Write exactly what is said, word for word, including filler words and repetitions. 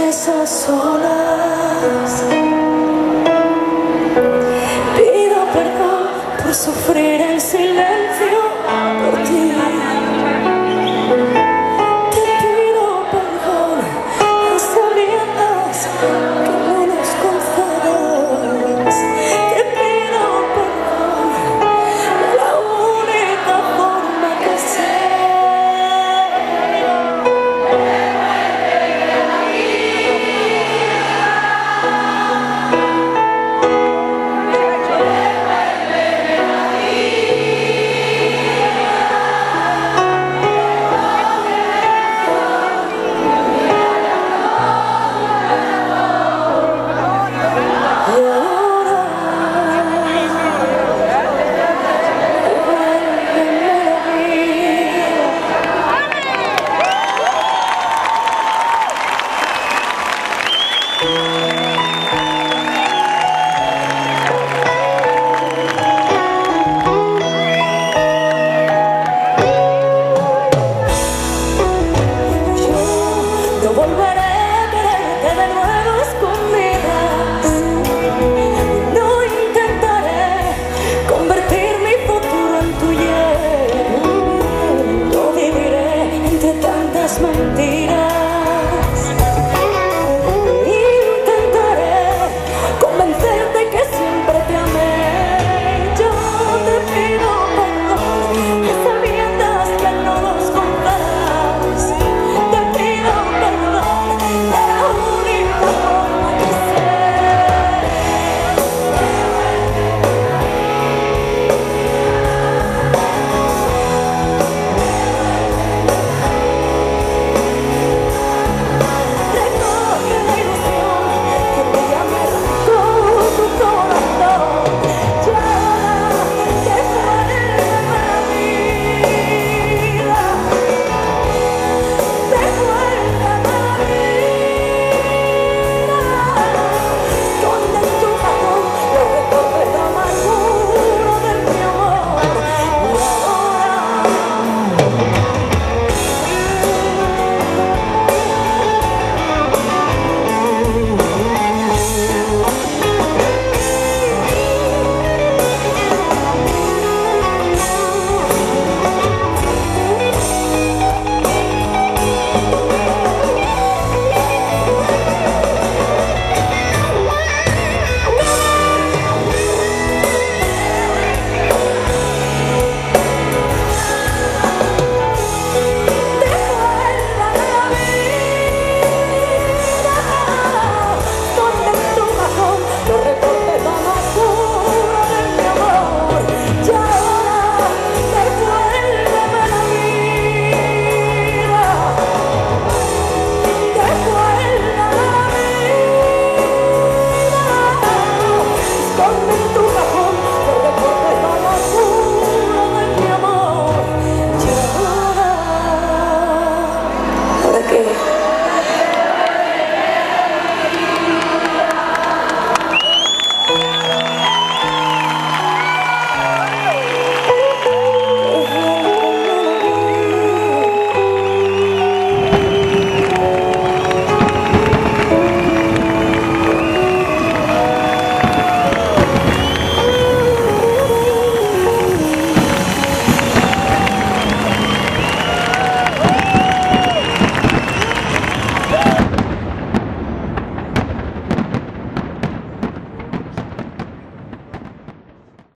esas olas. Pido perdón por sufrir en silencio por ti. Te pido perdón a sabiendas que no nos concedes. Te pido perdón de la única forma que sé. No volveré a quererte de nuevo escondidas. No intentaré convertir mi futuro en tu hiel. No viviré entre tantas mentiras.